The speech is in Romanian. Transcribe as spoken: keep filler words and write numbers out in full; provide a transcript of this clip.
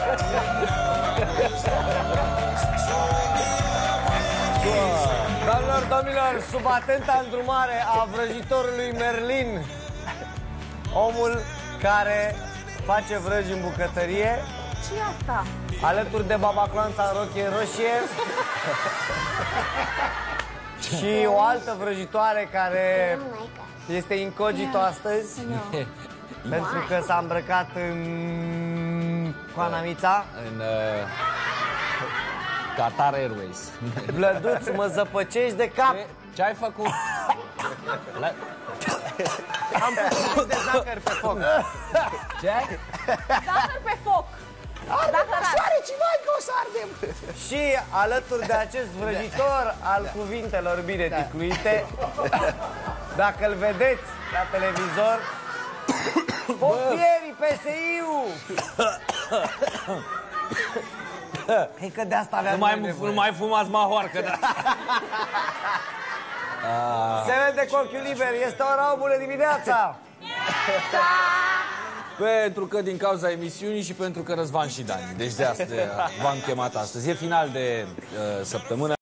Doamnelor, domnilor, sub atenta îndrumare a vrăjitorului Merlin, omul care face vrăji în bucătărie, ce asta? alături de babaclanța în rochie roșie și o altă vrăjitoare care este incogito astăzi, pentru că s-a îmbrăcat în Coanamița, în uh, Qatar Airways. Vlăduț, mă zăpăcești de cap. Ce ai făcut? La... Am pus de zahăr pe foc. Ce ai? Zahăr pe foc. Ardem, șoareci, vai că o să ardem. Și alături de acest vrăjitor al cuvintelor bine ticluite, dacă îl vedeți la televizor, pompierii P S I-ul. Cred că de asta aveam Nu mai, nu mai fumați mahoarcă, da. Se vede cu ochiul liber, este ora, o bună dimineața. Pentru că din cauza emisiunii și pentru că Răzvan și Dani. Deci de asta v-am chemat astăzi. E final de uh, săptămână.